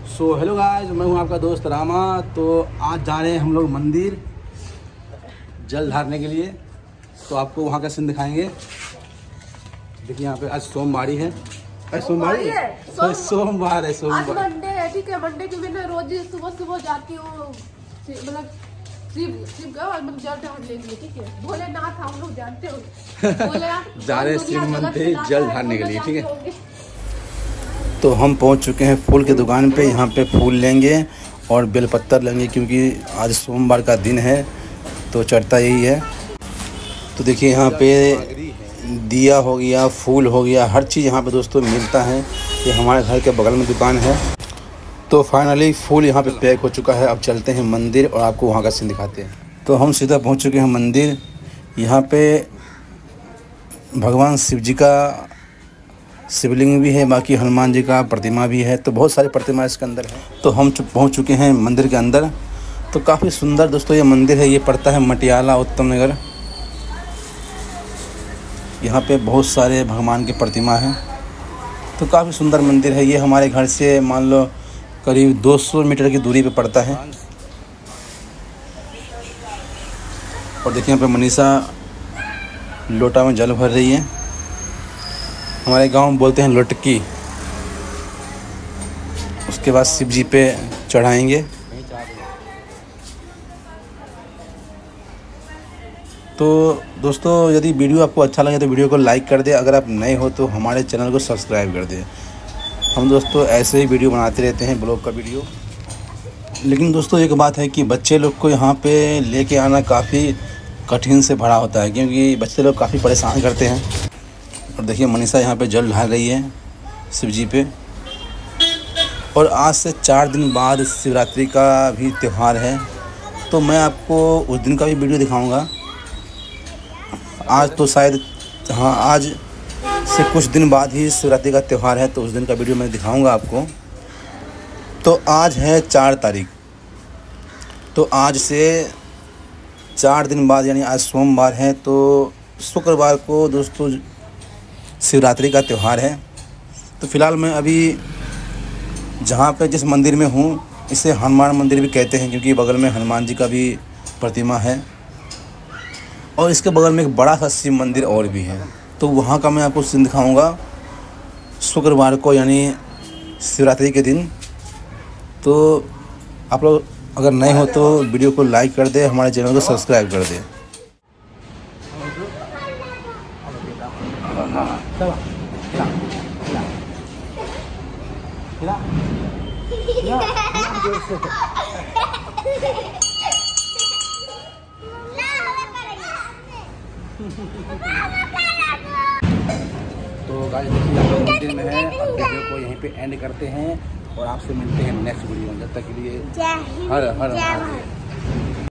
So hello guys, मैं हूं आपका दोस्त रामा। तो आज जा रहे हैं हम लोग मंदिर जल ढारने के लिए। तो आपको वहां का सीन दिखाएंगे। देखिए यहाँ पे आज सोमवारी है। सोमवार है, मंडे है। ठीक है, मंडे के दिन रोज सुबह सुबह जाती हूँ, मतलब शिव का मतलब जल ढारने के लिए। ठीक है, भोलेनाथ हम लोग जानते हो जा रहे शिव मंदिर जल ढारने के लिए। ठीक है, तो हम पहुंच चुके हैं फूल की दुकान पे। यहाँ पे फूल लेंगे और बेलपत्तर लेंगे, क्योंकि आज सोमवार का दिन है तो चढ़ता यही है। तो देखिए यहाँ पे दिया हो गया, फूल हो गया, हर चीज़ यहाँ पे दोस्तों मिलता है। ये हमारे घर के बगल में दुकान है। तो फाइनली फूल यहाँ पे पैक हो चुका है। अब चलते हैं मंदिर और आपको वहाँ का सीन दिखाते हैं। तो हम सीधा पहुँच चुके हैं मंदिर। यहाँ पे भगवान शिव जी का शिवलिंग भी है, बाकी हनुमान जी का प्रतिमा भी है। तो बहुत सारी प्रतिमा इसके अंदर है। तो हम पहुँच चुके हैं मंदिर के अंदर। तो काफ़ी सुंदर दोस्तों ये मंदिर है। ये पड़ता है मटियाला, उत्तम नगर। यहाँ पे बहुत सारे भगवान की प्रतिमा हैं। तो काफ़ी सुंदर मंदिर है। ये हमारे घर से मान लो करीब 200 मीटर की दूरी पे पड़ता है। और देखिए यहाँ पे मनीषा लोटा में जल भर रही है। हमारे गांव में बोलते हैं लोटकी। उसके बाद शिव जी पे चढ़ाएंगे। तो दोस्तों यदि वीडियो आपको अच्छा लगे तो वीडियो को लाइक कर दे। अगर आप नए हो तो हमारे चैनल को सब्सक्राइब कर दे। हम दोस्तों ऐसे ही वीडियो बनाते रहते हैं, ब्लॉग का वीडियो। लेकिन दोस्तों एक बात है कि बच्चे लोग को यहाँ पे लेके आना काफ़ी कठिन से भरा होता है, क्योंकि बच्चे लोग काफ़ी परेशान करते हैं। और देखिए मनीषा यहाँ पे जल ढाल रही है शिव जी पे। और आज से 4 दिन बाद शिवरात्रि का भी त्यौहार है। तो मैं आपको उस दिन का भी वीडियो दिखाऊंगा। आज तो शायद हाँ, आज से कुछ दिन बाद ही शिवरात्रि का त्यौहार है, तो उस दिन का वीडियो मैं दिखाऊंगा आपको। तो आज है 4 तारीख। तो आज से 4 दिन बाद यानी आज सोमवार है, तो शुक्रवार को दोस्तों शिवरात्रि का त्यौहार है। तो फ़िलहाल मैं अभी जहाँ पे जिस मंदिर में हूँ इसे हनुमान मंदिर भी कहते हैं, क्योंकि बगल में हनुमान जी का भी प्रतिमा है। और इसके बगल में एक बड़ा सा शिव मंदिर और भी है। तो वहाँ का मैं आपको सीन दिखाऊंगा शुक्रवार को, यानी शिवरात्रि के दिन। तो आप लोग अगर नए हो तो वीडियो को लाइक कर दे, हमारे चैनल को सब्सक्राइब कर दे। तो गाइस देखिए हम लोग मंदिर में हैं। अब वीडियो को यहीं पे एंड करते हैं और आपसे मिलते हैं नेक्स्ट वीडियो में। जब तक के लिए हर हर